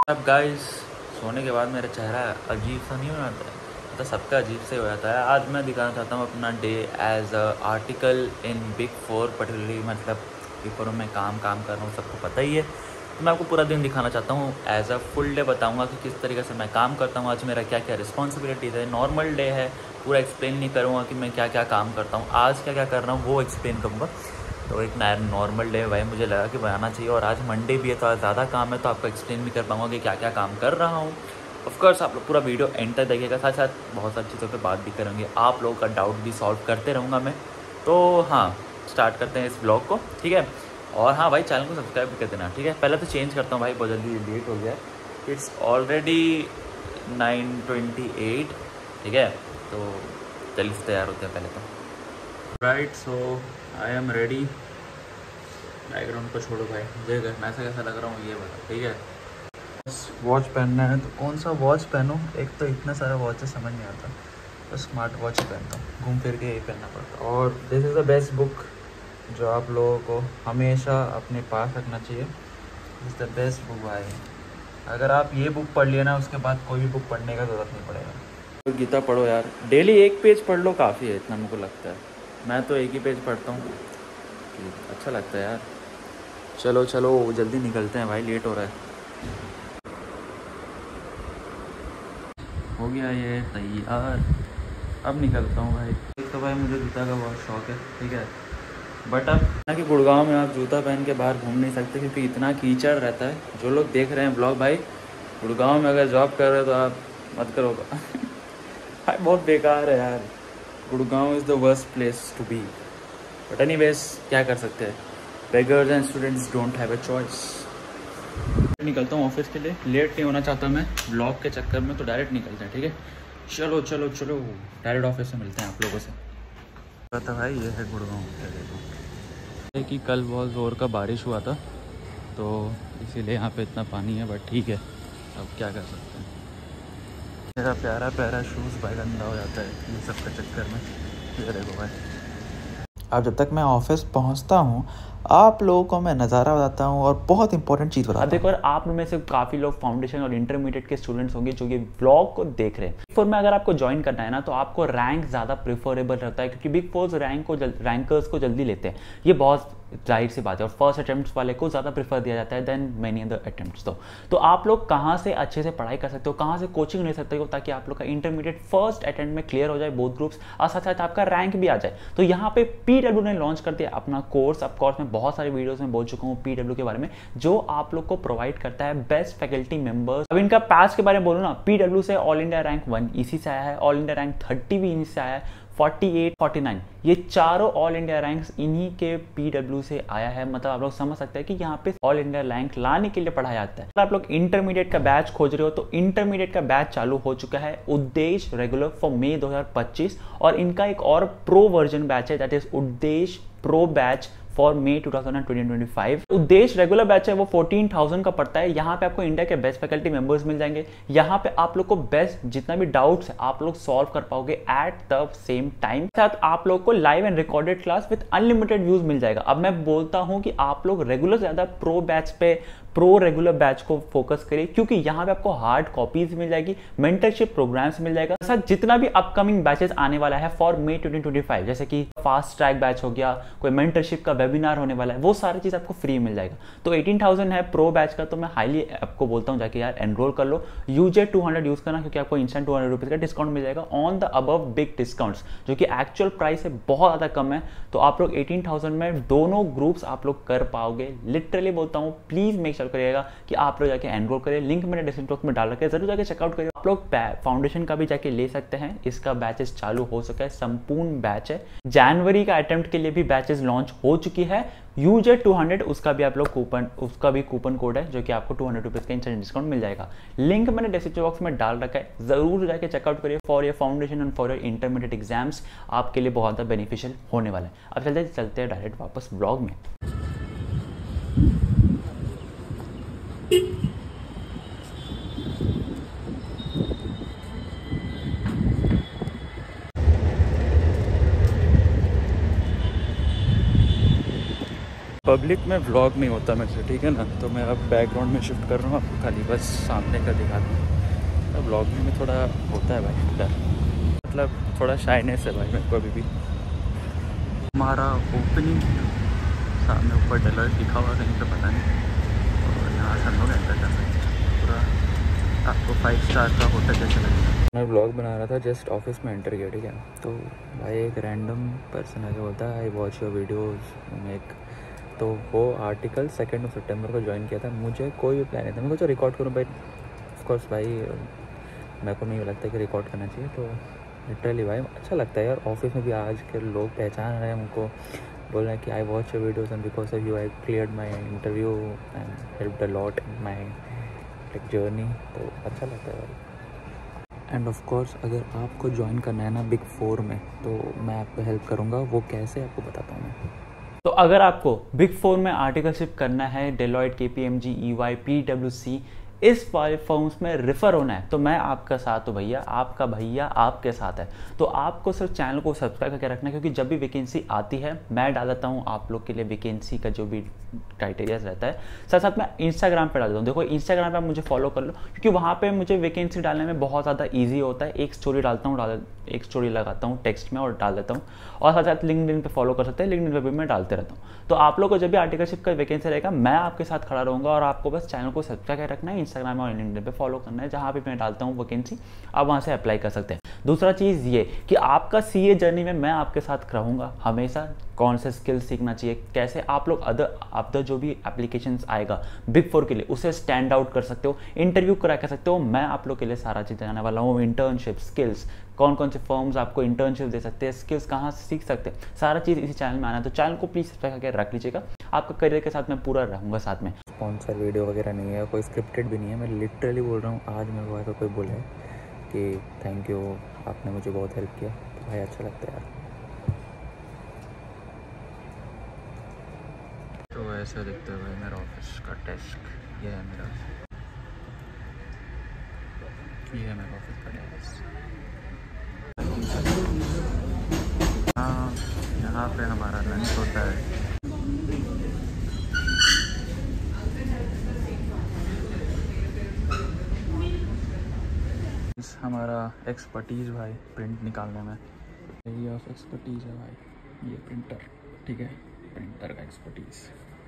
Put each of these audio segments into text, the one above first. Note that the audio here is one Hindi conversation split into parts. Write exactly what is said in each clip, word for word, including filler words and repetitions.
अब गाइस, सोने के बाद मेरा चेहरा अजीब सा नहीं हो जाता है, मतलब सबका अजीब से हो जाता है। आज मैं दिखाना चाहता हूँ अपना day as a article in big four, particularly मतलब बिग फोर में काम काम कर रहा हूँ, सबको पता ही है। तो मैं आपको पूरा दिन दिखाना चाहता हूँ, एज अ फुल डे बताऊँगा कि किस तरीके से मैं काम करता हूँ, आज मेरा क्या क्या रिस्पॉन्सिबिलिटीज़ है। नॉर्मल डे है, पूरा एक्सप्लेन नहीं करूँगा कि मैं क्या क्या काम करता हूँ, आज क्या क्या कर रहा हूँ वो एक्सप्लेन करूँगा। तो एक नॉर्मल डे भाई मुझे लगा कि बनाना चाहिए, और आज मंडे भी है तो आज ज़्यादा काम है, तो आपको एक्सप्लेन भी कर पाऊँगा कि क्या क्या काम कर रहा हूँ। ऑफकोर्स आप लोग पूरा वीडियो एंड तक देखिएगा, साथ साथ बहुत सारी चीज़ों पे बात भी करेंगे, आप लोगों का डाउट भी सॉल्व करते रहूँगा मैं। तो हाँ, स्टार्ट करते हैं इस ब्लॉग को, ठीक है। और हाँ भाई, चैनल को सब्सक्राइब भी कर देना, ठीक है। पहले तो चेंज करता हूँ भाई, बहुत जल्दी लेट हो गया है, it's already nine twenty eight, ठीक है। तो जल्दी से तैयार होते हैं पहले तो। Right, so I am ready. Background को छोड़ो भाई, देख मैं ऐसा कैसा लग रहा हूँ ये बता, ठीक है। वॉच पहनना है तो कौन सा वॉच पहनूं, एक तो इतना सारा वॉच है समझ नहीं आता, तो स्मार्ट वॉच ही पहनता हूँ, घूम फिर के यही पहनना पड़ता है। और this is the best book जो आप लोगों को हमेशा अपने पास रखना चाहिए। This is the best book भाई, अगर आप ये बुक पढ़ लिया ना, उसके बाद कोई भी बुक पढ़ने का ज़रूरत नहीं पड़ेगा। तो गीता पढ़ो यार, डेली एक पेज पढ़ लो, काफ़ी है इतना मुझको लगता है। मैं तो एक ही पेज पढ़ता हूँ, अच्छा लगता है यार। चलो चलो जल्दी निकलते हैं भाई, लेट हो रहा है। हो गया ये तैयार, अब निकलता हूँ भाई। एक तो भाई मुझे जूता का बहुत शौक है, ठीक है, बट अब ना कि गुड़गांव में आप जूता पहन के बाहर घूम नहीं सकते, क्योंकि इतना कीचड़ रहता है। जो लोग देख रहे हैं ब्लॉग भाई, गुड़गांव में अगर जॉब कर रहे हो तो आप मत करो भाई, बहुत बेकार है यार। Gurgaon is the worst place to be, but anyways क्या कर सकते हैं, beggars and students don't have a choice. निकलता हूँ ऑफिस के लिए, लेट नहीं होना चाहता मैं ब्लॉग के चक्कर में, तो डायरेक्ट निकलते हैं, ठीक है। चलो चलो चलो डायरेक्ट ऑफिस में मिलते हैं आप लोगों से। पता भाई ये है गुड़गांव, कि कल बहुत ज़ोर का बारिश हुआ था, तो इसीलिए यहाँ पे इतना पानी है, बट ठीक है, अब क्या कर सकते हैं। मेरा प्यारा प्यारा शूज़ भाई गंदा हो जाता है ये सब के चक्कर में। ये देखो भाई, अब जब तक मैं ऑफिस पहुंचता हूं, आप लोगों को मैं नज़ारा बताता हूं और बहुत इंपॉर्टेंट चीज़ बताता हूं। अब देखो, आप में से काफ़ी लोग फाउंडेशन और इंटरमीडिएट के स्टूडेंट्स होंगे जो ये ब्लॉग को देख रहे हैं। बिग फोर में अगर आपको ज्वाइन करना है ना, तो आपको रैंक ज़्यादा प्रेफरेबल रहता है, क्योंकि बिग फोर रैंक को रैंकर्स को जल्दी लेते हैं, ये बहुत जाहिर सी बात है। और फर्स्ट अटेम्प्ट वाले को ज़्यादा प्रेफर दिया जाता है देन मेनी अदर अटेम्प्ट्स। तो तो आप लोग कहाँ से अच्छे से पढ़ाई कर सकते हो, कहाँ से कोचिंग ले सकते हो, ताकि आप लोग का इंटरमीडिएट फर्स्ट अटेम्प्ट में क्लियर हो जाए बोथ ग्रुप्स, और साथ साथ आपका रैंक भी आ जाए। तो यहाँ पे पीडब्ल्यू ने लॉन्च कर दिया अपना कोर्स। अब कोर्स में बहुत सारे वीडियोस में बोल चुका हूँ पीडब्ल्यू के बारे में, जो आप लोग को प्रोवाइड करता है बेस्ट फैकल्टी मेंबर्स। अब इनका पैच के बारे में बोलूँ ना, पीडब्ल्यू से ऑल इंडिया रैंक वन इसी से आया है, ऑल इंडिया रैंक थर्टी भी इन्हीं से आया है, फोर्टी एट, फोर्टी नाइन, ये चारों ऑल इंडिया रैंक्स इन्हीं के पीडब्ल्यू से आया है। मतलब आप लोग समझ सकते हैं कि यहाँ पे ऑल इंडिया रैंक लाने के लिए पढ़ाया जाता है। अगर आप लोग इंटरमीडिएट का बैच खोज रहे हो, तो इंटरमीडिएट का बैच चालू हो चुका है, उद्देश्य रेगुलर फॉर मई दो हज़ार पच्चीस, और इनका एक और प्रो वर्जन बैच है, दैट इज उद्देश्य pro batch for May two thousand twenty five. उद्देश्य रेगुलर बैच है वो फोर्टीन थाउजेंड का पड़ता है। यहाँ पे आपको इंडिया के बेस्ट फैकल्टी मेंबर्स मिल जाएंगे। यहाँ पे आप लोग को बेस्ट जितना भी डाउट्स है आप लोग सॉल्व कर पाओगे एट द सेम टाइम। साथ आप लोग को live and recorded class with unlimited views मिल जाएगा। अब मैं बोलता हूँ कि आप लोग रेगुलर ज्यादा प्रो बैच पे, प्रो रेगुलर बैच को फोकस करिए, क्योंकि यहाँ पे आपको हार्ड कॉपीज मिल जाएगी, मेंटरशिप प्रोग्राम्स मिल जाएगा। साथ जितना भी अपकमिंग बैचेस आने वाला है for May twenty twenty five, जैसे कि फास्ट ट्रैक बैच हो गया, कोई मेंटरशिप का वेबिनार होने वाला है, वो सारी चीज आपको फ्री मिल जाएगा। तो एटीन थाउजेंड है प्रो बैच का, तो मैं हाईली आपको बोलता हूँ जाके यार एनरोल कर लो। यूजे टू हंड्रेड यूज करना, क्योंकि आपको इंस्टेंट टू हंड्रेड रुपीज का डिस्काउंट मिल जाएगा on the above big discounts, जो कि एक्चुअल प्राइस से बहुत ज्यादा कम है। तो आप लोग एटीन थाउजेंड में दोनों ग्रुप्स आप लोग कर पाओगे। लिटरली बोलता हूँ, प्लीज मेक श्योर करिएगा कि आप लोग जाके एनरोल करें। लिंक मैंने डिस्क्रिप्शन बॉक्स में डाल रखा है, जरूर जाके चेकआउट करिए। आप लोग फाउंडेशन का भी जाके ले सकते हैं, इसका बैचेस चालू हो सका है, संपूर्ण बैच है। जनवरी का अटेम्प्ट के लिए भी बैचेस लॉन्च हो चुकी है। यूजे टू हंड्रेड, उसका भी आप लोग कूपन, उसका भी कूपन कोड है, जो कि आपको टू हंड्रेड रुपीज का इंस्टेंट डिस्काउंट मिल जाएगा। लिंक मैंने डिस्क्रिप्शन बॉक्स में डाल रखा है, जरूर जाके चेकआउट करिए for your foundation and for your intermediate exams. आपके लिए बहुत ज़्यादा बेनिफिशियल होने वाला है। अब चलते चलते हैं डायरेक्ट वापस ब्लॉग में। पब्लिक में व्लॉग नहीं होता मेरे से, ठीक है ना। तो मैं अब बैकग्राउंड में शिफ्ट कर रहा हूँ, आपको खाली बस सामने का दिखा दूँ। तो व्लॉगिंग में थोड़ा होता है भाई डर, मतलब थोड़ा शाइनेस है भाई मेरे को अभी भी। हमारा ओपनिंग सामने ऊपर डेलॉइट लिखा हुआ कहीं पे पता नहीं, और यहाँ से हम लोग एंटर कर सकते हैं। पूरा आपको फाइव स्टार का होटल जैसे लगेगा। मैं व्लॉग बना रहा था, जस्ट ऑफिस में एंटर किया, ठीक है। तो भाई एक रैंडम पर्सन है जो बोलता है I watch your videos make, तो वो आर्टिकल सेकेंड ऑफ सितंबर को ज्वाइन किया था। मुझे कोई भी प्लान नहीं था, मैं सोचा रिकॉर्ड करूँ भाई, ऑफकोर्स भाई मेरे को नहीं लगता कि रिकॉर्ड करना चाहिए। तो लिटरली भाई अच्छा लगता है यार, ऑफिस में भी आज के लोग पहचान रहे हैं हमको, बोल रहे हैं कि I watch your videos and because of you I cleared my interview and helped a lot in my like journey. तो अच्छा लगता है भाई। एंड ऑफ कोर्स अगर आपको ज्वाइन करना है ना बिग फोर में, तो मैं आपको हेल्प करूँगा। वो कैसे आपको बताता हूँ मैं। तो अगर आपको बिग फोर में आर्टिकलशिप करना है, डेलॉयट, केपीएमजी, ईवाई, पीडब्ल्यूसी, इस वाले फर्म्स में रेफर होना है, तो मैं आपका साथ हूँ भैया, आपका भैया आपके साथ है। तो आपको सिर्फ चैनल को सब्सक्राइब करके रखना है, क्योंकि जब भी वैकेंसी आती है मैं डाल देता हूँ आप लोग के लिए वैकेंसी का जो भी क्राइटेरियाज रहता है। साथ साथ मैं इंस्टाग्राम पे डाल देता हूँ। देखो इंस्टाग्राम पे आप मुझे फॉलो कर लो, क्योंकि वहाँ पे मुझे वैकेंसी डालने में बहुत ज़्यादा ईजी होता है। एक स्टोरी डालता हूँ, डाल एक स्टोरी लगाता हूँ टेक्स्ट में और डाल देता हूँ। और साथ साथ लिंक्डइन पे फॉलो कर सकते हैं, लिंक्डइन पे भी मैं डालते रहता हूँ। तो आप लोग को जब भी आर्टिकलशिप का वैकेंसी रहेगा मैं आपके साथ खड़ा रहूँगा, और आपको बस चैनल को सब्सक्राइब कर रखना है, इंस्टाग्राम और लिंक्डइन पे फॉलो करना है। जहाँ भी मैं डालता हूँ वैकेंसी आप वहाँ से अप्लाई कर सकते हैं। दूसरा चीज़ ये कि आपका सीए जर्नी में मैं आपके साथ रहूँगा हमेशा। कौन से स्किल्स सीखना चाहिए, कैसे आप लोग अदर अदर जो भी एप्लीकेशंस आएगा बिग फोर के लिए उसे स्टैंड आउट कर सकते हो, इंटरव्यू करा कर सकते हो। मैं आप लोग के लिए सारा चीज़ जानने वाला हूँ। इंटर्नशिप स्किल्स, कौन कौन से फर्म्स आपको इंटर्नशिप दे सकते हैं, स्किल्स कहाँ से सीख सकते हैं, सारा चीज़ इसी चैनल में आना है। तो चैनल को प्लीज़ सब्सक्राइब करके रख लीजिएगा। आपका करियर के साथ मैं पूरा रहूँगा साथ में। स्पॉन्सर वीडियो वगैरह नहीं है, कोई स्क्रिप्टेड भी नहीं है, मैं लिटरली बोल रहा हूँ। आज मेरे को ऐसा कोई बोला है कि थैंक यू, आपने मुझे बहुत हेल्प किया, तो भाई अच्छा लगता है यार। तो ऐसे दिखता है भाई मेरा ऑफिस का डेस्क। ये है मेरा ये है मेरा ऑफिस का डेस्क। हाँ, यहाँ पे हमारा लंच होता है। हमारा एक्सपर्टीज़ भाई प्रिंट निकालने में, एरिया ऑफ एक्सपर्टीज़ है भाई ये प्रिंटर, ठीक है, प्रिंटर का expertise.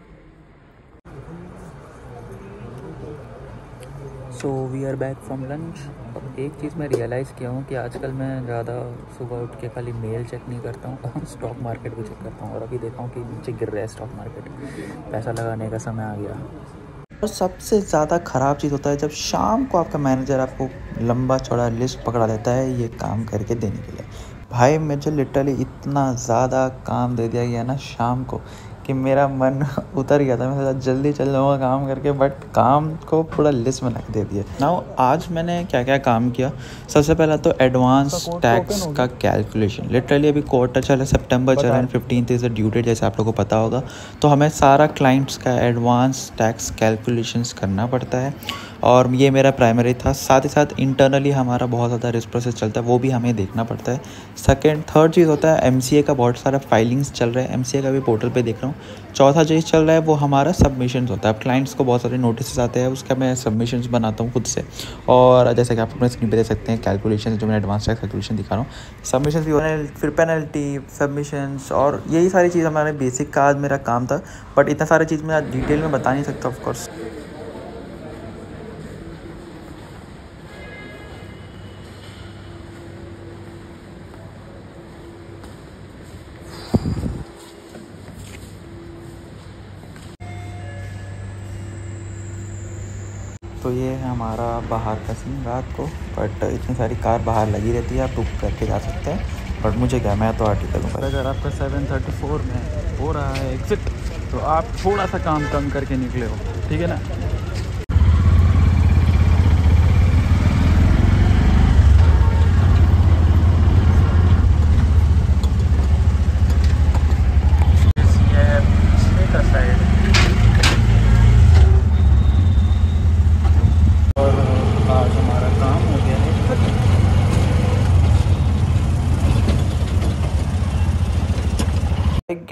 So we are back from lunch. और एक चीज़ मैं रियलाइज़ किया हूँ कि आजकल मैं ज़्यादा सुबह उठ के खाली मेल चेक नहीं करता हूँ, स्टॉक मार्केट भी चेक करता हूँ। और अभी देखा हूँ कि नीचे गिर रहा है स्टॉक मार्केट, पैसा लगाने का समय आ गया। और सबसे ज़्यादा ख़राब चीज़ होता है जब शाम को आपका मैनेजर आपको लंबा चौड़ा लिस्ट पकड़ा देता है ये काम करके देने के लिए। भाई मुझे लिटरली इतना ज़्यादा काम दे दिया गया ना शाम को कि मेरा मन उतर गया था। मैं सोचा जल्दी चल जाऊँगा काम करके, बट काम को पूरा लिस्ट में रख दे दिया। नाउ आज मैंने क्या क्या काम किया। सबसे पहला तो एडवांस टैक्स का कैलकुलेशन। लिटरली अभी क्वार्टर चल रहा है, सितंबर चल रहा है, fifteenth is the due date जैसे आप लोगों को पता होगा। तो हमें सारा क्लाइंट्स का एडवांस टैक्स कैलकुलेशंस करना पड़ता है, और ये मेरा प्राइमरी था। साथ ही साथ इंटरनली हमारा बहुत ज़्यादा रिस्क प्रोसेस चलता है, वो भी हमें देखना पड़ता है। सेकंड थर्ड चीज़ होता है एमसीए का, बहुत सारा फाइलिंग्स चल रहा है, एमसीए का भी पोर्टल पे देख रहा हूँ। चौथा चीज़ चल रहा है वो हमारा सबमिशंस होता है। अब क्लाइंट्स को बहुत सारे नोटिस आते हैं, उसका मैं सबमिशंस बनाता हूँ खुद से। और जैसे कि आप अपने स्क्रीन पे देख सकते हैं कैलकुलेशन जो मैं एडवांस टैक्स कैलकुलेशन दिखा रहा हूँ। सबमिशंस भी हो रहे हैं, फिर पेनल्टी, सबमिशंस, और यही सारी चीज़ हमारे बेसिक का आज मेरा काम था। बट इतना सारी चीज़ मैं डिटेल में बता नहीं सकता ऑफकोर्स। तो ये है हमारा बाहर का सीन रात को, बट इतनी सारी कार बाहर लगी रहती है, आप बुक करके जा सकते हैं। बट मुझे क्या, मैं तो आर्टिकल हूँ। अगर आपका सेवन थर्टी फोर में हो रहा है एग्जिट, तो आप थोड़ा सा काम कम करके निकले हो, ठीक है ना।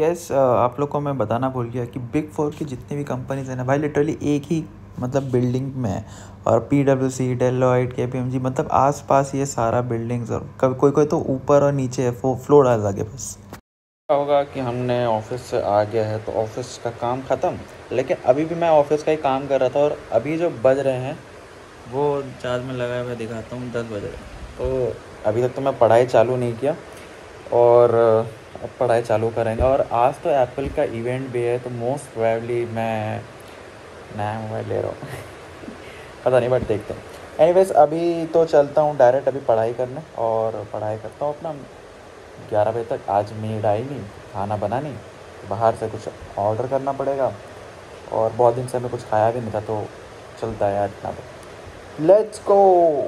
गैस आप लोग को मैं बताना भूल गया कि बिग फोर की जितनी भी कंपनीज हैं ना भाई, लिटरली एक ही मतलब बिल्डिंग में है। और P W C, Deloitte, K P M G, मतलब आस पास ये सारा बिल्डिंग्स, और कभी कोई कोई तो ऊपर और नीचे है, वो फ्लोर अलग है बस। होगा कि हमने ऑफिस से आ गया है तो ऑफिस का काम ख़त्म, लेकिन अभी भी मैं ऑफिस का ही काम कर रहा था और अभी जो बज रहे हैं वो चार्ज में लगाया हुआ दिखाता हूँ, दस बज रहे हैं। तो अभी तक तो मैं पढ़ाई चालू नहीं किया और अब पढ़ाई चालू करेंगे। और आज तो एप्पल का इवेंट भी है तो मोस्ट प्रोबेबली मैं नया मोबाइल ले रहा हूँ पता नहीं, बट देखते हैं। एनीवेज अभी तो चलता हूँ डायरेक्ट अभी पढ़ाई करने, और पढ़ाई करता हूँ अपना ग्यारह बजे तक। आज मेड आई नहीं, खाना बना नहीं, बाहर से कुछ ऑर्डर करना पड़ेगा, और बहुत दिन से मैं कुछ खाया भी नहीं था तो चलता है यार इतना तो। Let's go.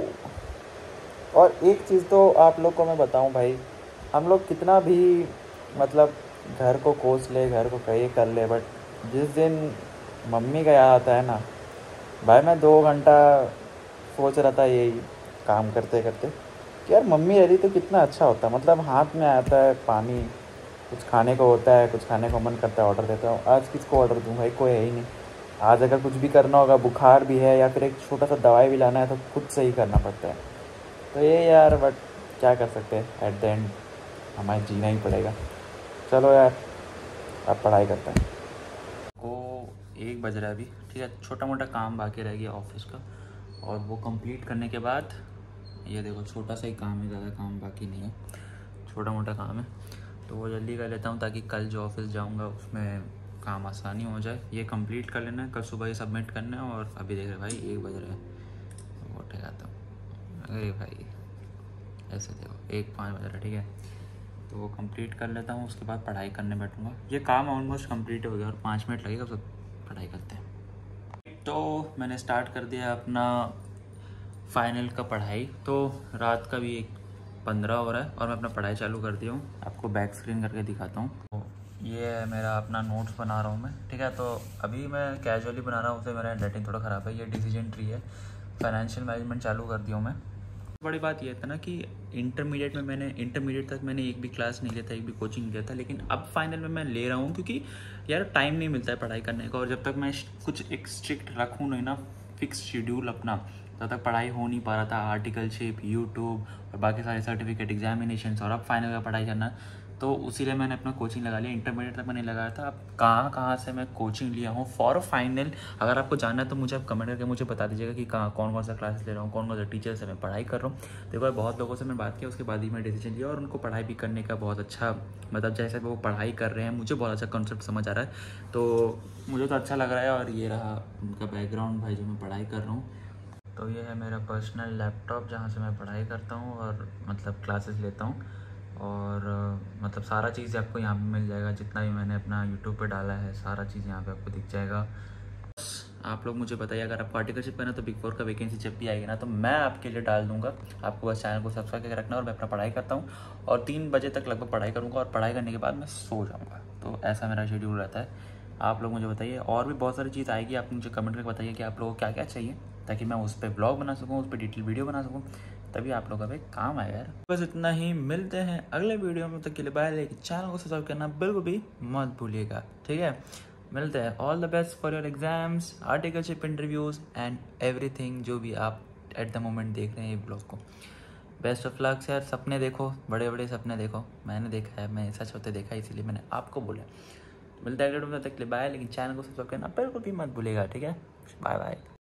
और एक चीज़ तो आप लोग को मैं बताऊं भाई, हम लोग कितना भी मतलब घर को कोस ले, घर को कहीं कर ले, बट जिस दिन मम्मी का याद आता है ना भाई, मैं दो घंटा सोच रहा था यही काम करते करते कि यार मम्मी रही तो कितना अच्छा होता। मतलब हाथ में आता है पानी, कुछ खाने को होता है, कुछ खाने को मन करता है, ऑर्डर देता हूँ। आज किसको ऑर्डर दूँ भाई, कोई है ही नहीं। आज अगर कुछ भी करना होगा, बुखार भी है या फिर एक छोटा सा दवाई भी लाना है, तो खुद से ही करना पड़ता है। तो ये यार, बट क्या कर सकते हैं, एट द एंड हमें जीना ही पड़ेगा। चलो यार अब पढ़ाई करते हैं। को एक बज रहा है अभी, ठीक है। छोटा मोटा काम बाकी रह गया ऑफिस का, और वो कंप्लीट करने के बाद ये देखो छोटा सा ही काम है, ज़्यादा काम बाकी नहीं है, छोटा मोटा काम है, तो वो जल्दी कर लेता हूँ ताकि कल जो ऑफिस जाऊँगा उसमें काम आसानी हो जाए। ये कंप्लीट कर लेना है, कल सुबह ही सबमिट करना है। और अभी देख रहे भाई एक बज रहा है, वो ठहराता हूँ। अरे भाई ऐसे देखो, एक पाँच बज रहा है, ठीक है। तो वो कंप्लीट कर लेता हूँ, उसके बाद पढ़ाई करने बैठूँगा। ये काम ऑलमोस्ट कंप्लीट हो गया और पाँच मिनट लगेगा, सब पढ़ाई करते हैं। तो मैंने स्टार्ट कर दिया अपना फाइनल का पढ़ाई। तो रात का भी एक पंद्रह हो रहा है और मैं अपना पढ़ाई चालू कर दिया हूँ। आपको बैक स्क्रीन करके दिखाता हूँ। तो ये है मेरा अपना नोट्स बना रहा हूँ मैं, ठीक है। तो अभी मैं कैजुअली बना रहा हूँ, उससे मेरा हैंडराइटिंग थोड़ा ख़राब है। ये डिसीजन ट्री है, फाइनेंशियल मैनेजमेंट चालू कर दिया हूँ मैं। बड़ी बात यह था ना कि इंटरमीडिएट में मैंने इंटरमीडिएट तक मैंने एक भी क्लास नहीं लिया था, एक भी कोचिंग नहीं लिया था, लेकिन अब फाइनल में मैं ले रहा हूँ क्योंकि यार टाइम नहीं मिलता है पढ़ाई करने का। और जब तक मैं कुछ एक स्ट्रिक्ट रखूँ नहीं ना, फिक्स शेड्यूल अपना, तब तक पढ़ाई हो नहीं पा रहा था। आर्टिकलशिप, यूट्यूब और बाकी सारे सर्टिफिकेट, एग्जामिनेशन और अब फाइनल का पढ़ाई करना, तो उसीलिए मैंने अपना कोचिंग लगा लिया। इंटरमीडिएट तक मैंने लगाया था, अब कहाँ कहाँ से मैं कोचिंग लिया हूँ फॉर फाइनल। अगर आपको जानना है तो मुझे आप कमेंट करके मुझे बता दीजिएगा कि कहाँ कौन कौन सा क्लास ले रहा हूँ, कौन कौन सा टीचर से मैं पढ़ाई कर रहा हूँ। देखो बहुत लोगों से मैं बात किया, उसके बाद ही मैं डिसीजन लिया, और उनको पढ़ाई भी करने का बहुत अच्छा, मतलब जैसे वो पढ़ाई कर रहे हैं मुझे बहुत अच्छा कॉन्सेप्ट समझ आ रहा है, तो मुझे तो अच्छा लग रहा है। और ये रहा उनका बैकग्राउंड भाई, जो मैं पढ़ाई कर रहा हूँ। तो ये है मेरा पर्सनल लैपटॉप जहाँ से मैं पढ़ाई करता हूँ और मतलब क्लासेस लेता हूँ। और मतलब सारा चीज़ आपको यहाँ पे मिल जाएगा, जितना भी मैंने अपना यूट्यूब पे डाला है सारा चीज़ यहाँ पे आपको दिख जाएगा। आप लोग मुझे बताइए, अगर आपको आर्टिकलशिप करना तो बिग फोर का वैकेंसी जब भी आएगी ना तो मैं आपके लिए डाल दूंगा। आपको बस चैनल को सब्सक्राइब करके रखना। और मैं अपना पढ़ाई करता हूँ और तीन बजे तक लगभग पढ़ाई करूँगा, और पढ़ाई करने के बाद मैं सो जाऊँगा। तो ऐसा मेरा शेड्यूल रहता है। आप लोग मुझे बताइए, और भी बहुत सारी चीज़ आएगी, आप मुझे कमेंट करके बताइए कि आप लोगों को क्या क्या चाहिए, ताकि मैं उस पर ब्लॉग बना सकूँ, उस पर डिटेल वीडियो बना सकूँ, तभी आप लोगों का भी काम आएगा यार। बस इतना ही, मिलते हैं अगले वीडियो में, तक के लिए बाय। लेकिन चैनल को सब्सक्राइब करना बिल्कुल भी मत भूलिएगा, ठीक है। मिलते हैं। All the best for your exams, articleship, interviews and everything जो भी आप एट द मोमेंट देख रहे हैं ये ब्लॉग को। बेस्ट ऑफ लक्स यार। सपने देखो, बड़े बड़े सपने देखो। मैंने देखा है, मैं सच होते देखा, इसीलिए मैंने आपको बोला। मिलते हैं अगले वीडियो में, तक के लिए बाय। लेकिन चैनल को सब्सक्राइब करना बिल्कुल भी मत भूलिएगा, ठीक है। Bye bye.